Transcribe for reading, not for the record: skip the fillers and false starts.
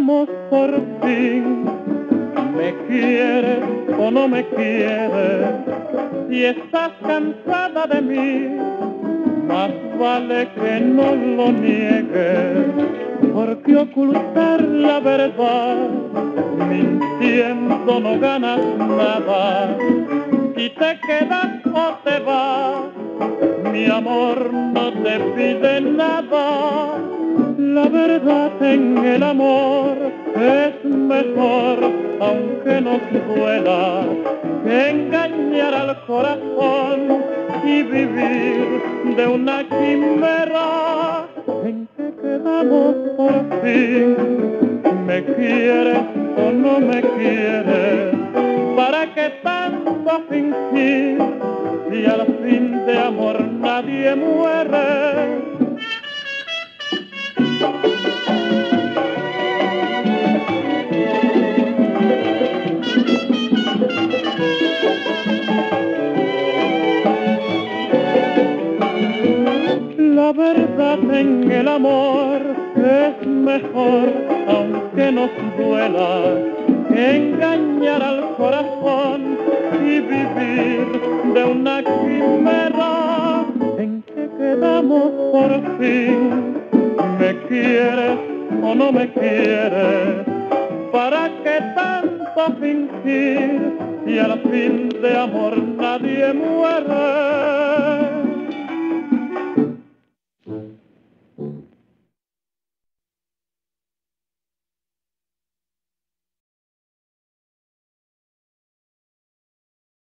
quedamos por fin? ¿Me quieres o no me quieres? Si estás cansada de mí, más vale que no lo niegues, porque ocultar la verdad, mintiendo no ganas nada. Si te quedas o te vas, mi amor no te pide nada. La verdad en el amor es mejor, aunque nos duela, que engañar al corazón y vivir de una quimera. ¿En qué quedamos por fin? ¿Me quieres o no me quieres? ¿Para qué tanto fingir si al fin de amor nadie muere? La verdad en el amor es mejor, aunque nos duela, que engañar al corazón y vivir de una quimera. ¿En qué quedamos por fin? ¿Me quieres o no me quieres? ¿Para qué tanto fingir si al fin de amor nadie muere?